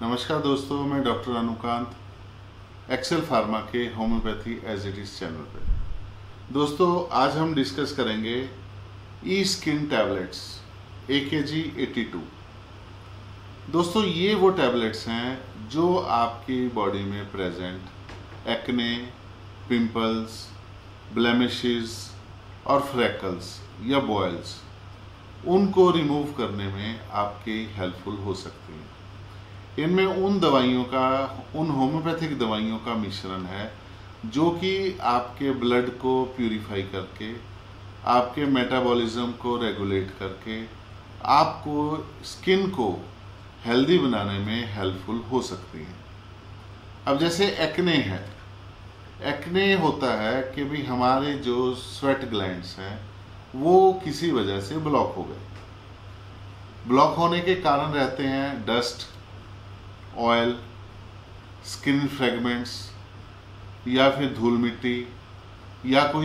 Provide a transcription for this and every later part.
नमस्कार दोस्तों, मैं डॉक्टर अनुकांत एक्सेल फार्मा के homeopathy as it is channel पे। दोस्तों, आज हम डिस्कस करेंगे ई स्किन टैबलेट्स AKG 82। दोस्तों, ये वो टैबलेट्स हैं जो आपकी बॉडी में प्रेजेंट एक्ने, पिंपल्स, ब्लेमिशेस और फ्रैकल्स या बॉयल्स उनको रिमूव करने में आपकी हेल्पफुल हो सकती हैं। इनमें उन होम्योपैथिक दवाइयों का मिश्रण है जो कि आपके ब्लड को प्यूरिफाई करके, आपके मेटाबॉलिज्म को रेगुलेट करके, आपको स्किन को हेल्दी बनाने में हेल्पफुल हो सकती हैं। अब जैसे एक्ने है, एक्ने होता है कि भी हमारे जो स्वेट ग्लैंड्स हैं वो किसी वजह से ब्लॉक हो गए। ब्लॉक होने के कारण रहते हैं डस्ट, ऑयल, स्किन फ्रेगमेंट्स या फिर धूल मिट्टी या कोई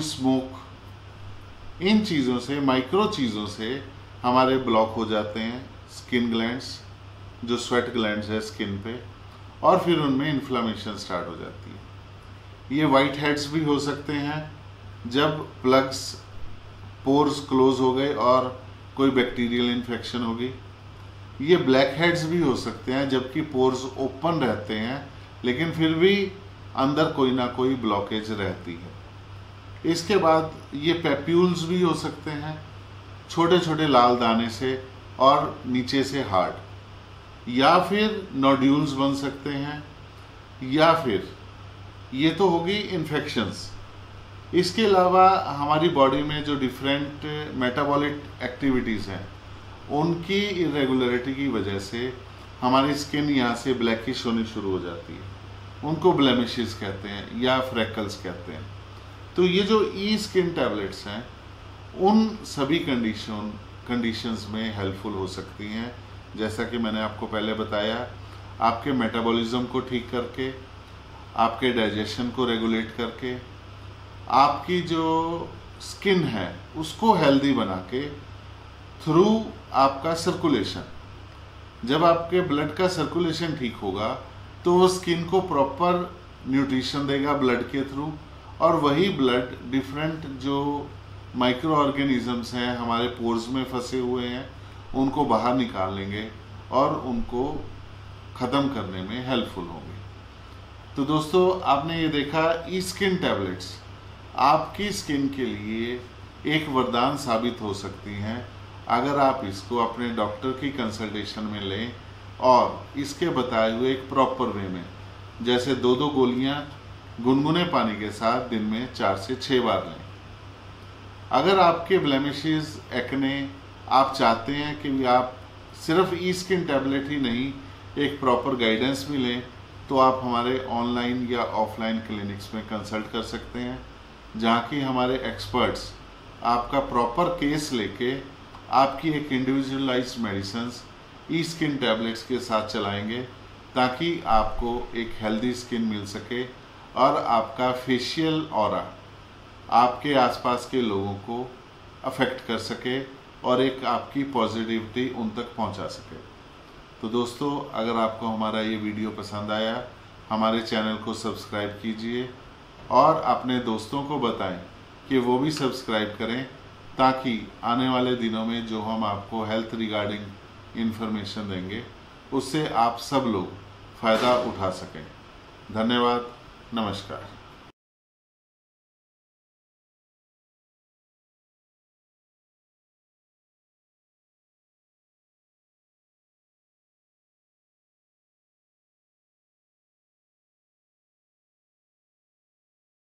स्मोक। इन चीज़ों से, माइक्रो चीज़ों से हमारे ब्लॉक हो जाते हैं स्किन ग्लैंड्स, जो स्वेट ग्लैंड्स है स्किन पे, और फिर उनमें इन्फ्लामेशन स्टार्ट हो जाती है। ये वाइट हेड्स भी हो सकते हैं जब प्लग्स, पोर्स क्लोज हो गए और कोई बैक्टीरियल इन्फेक्शन हो गई। ये ब्लैक हेड्स भी हो सकते हैं जबकि पोर्स ओपन रहते हैं लेकिन फिर भी अंदर कोई ना कोई ब्लॉकेज रहती है। इसके बाद ये पैप्यूल्स भी हो सकते हैं, छोटे छोटे लाल दाने से और नीचे से हार्ड, या फिर नोड्यूल्स बन सकते हैं, या फिर ये तो होगी इन्फेक्शंस। इसके अलावा हमारी बॉडी में जो डिफरेंट मेटाबॉलिक एक्टिविटीज़ हैं उनकी इरेगुलरिटी की वजह से हमारी स्किन यहाँ से ब्लैकिश होनी शुरू हो जाती है। उनको ब्लेमिशेस कहते हैं या फ्रैकल्स कहते हैं। तो ये जो ई स्किन टैबलेट्स हैं उन सभी कंडीशंस में हेल्पफुल हो सकती हैं। जैसा कि मैंने आपको पहले बताया, आपके मेटाबॉलिज्म को ठीक करके, आपके डाइजेशन को रेगुलेट करके, आपकी जो स्किन है उसको हेल्दी बना के, थ्रू आपका सर्कुलेशन। जब आपके ब्लड का सर्कुलेशन ठीक होगा तो वो स्किन को प्रॉपर न्यूट्रिशन देगा ब्लड के थ्रू, और वही ब्लड डिफरेंट जो माइक्रो ऑर्गेनिजम्स हैं हमारे पोर्स में फंसे हुए हैं उनको बाहर निकाल लेंगे और उनको ख़त्म करने में हेल्पफुल होंगे। तो दोस्तों, आपने ये देखा, ई स्किन टैबलेट्स आपकी स्किन के लिए एक वरदान साबित हो सकती हैं अगर आप इसको अपने डॉक्टर की कंसल्टेशन में लें और इसके बताए हुए एक प्रॉपर वे में, जैसे 2-2 गोलियां गुनगुने पानी के साथ दिन में 4 से 6 बार लें। अगर आपके ब्लेमिशेस, एक्ने आप चाहते हैं कि आप सिर्फ ई स्किन टैबलेट ही नहीं, एक प्रॉपर गाइडेंस भी लें, तो आप हमारे ऑनलाइन या ऑफलाइन क्लिनिक्स में कंसल्ट कर सकते हैं, जहाँ की हमारे एक्सपर्ट्स आपका प्रॉपर केस लेके आपकी एक individualise medicines E skin tablets के साथ चलाएंगे ताकि आपको एक हेल्दी स्किन मिल सके और आपका फेशियल ऑरा आपके आसपास के लोगों को अफेक्ट कर सके और एक आपकी पॉजिटिविटी उन तक पहुंचा सके। तो दोस्तों, अगर आपको हमारा ये वीडियो पसंद आया, हमारे चैनल को सब्सक्राइब कीजिए और अपने दोस्तों को बताएं कि वो भी सब्सक्राइब करें, ताकि आने वाले दिनों में जो हम आपको हेल्थ रिगार्डिंग इन्फॉर्मेशन देंगे उससे आप सब लोग फ़ायदा उठा सकें। धन्यवाद, नमस्कार।